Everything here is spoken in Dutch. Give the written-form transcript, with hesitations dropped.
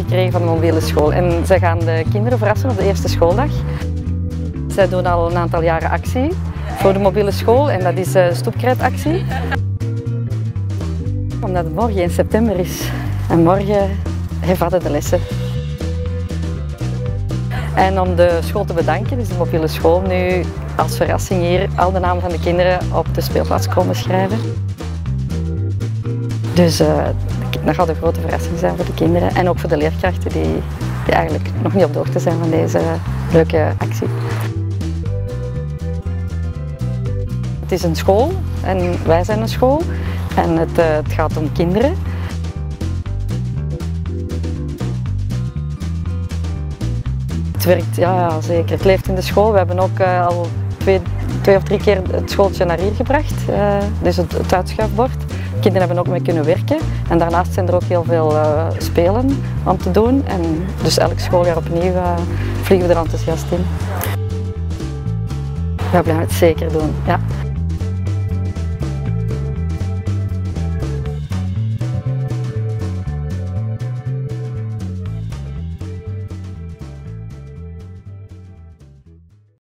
gekregen van de mobiele school. En zij gaan de kinderen verrassen op de eerste schooldag. Zij doen al een aantal jaren actie voor de mobiele school en dat is de stoepkruidactie. Omdat het morgen 1 september is en morgen hervatten de lessen. En om de school te bedanken is de mobiele school nu als verrassing hier al de namen van de kinderen op de speelplaats komen schrijven. Dus dat gaat een grote verrassing zijn voor de kinderen en ook voor de leerkrachten die eigenlijk nog niet op de hoogte zijn van deze leuke actie. Het is een school en wij zijn een school en het gaat om kinderen. Het werkt, ja zeker. Het leeft in de school. We hebben ook al twee of drie keer het schooltje naar hier gebracht, dus het uitschuifbord. Kinderen hebben ook mee kunnen werken en daarnaast zijn er ook heel veel spelen om te doen. En dus elk schooljaar opnieuw vliegen we er enthousiast in. Ja, we gaan het zeker doen. Ja.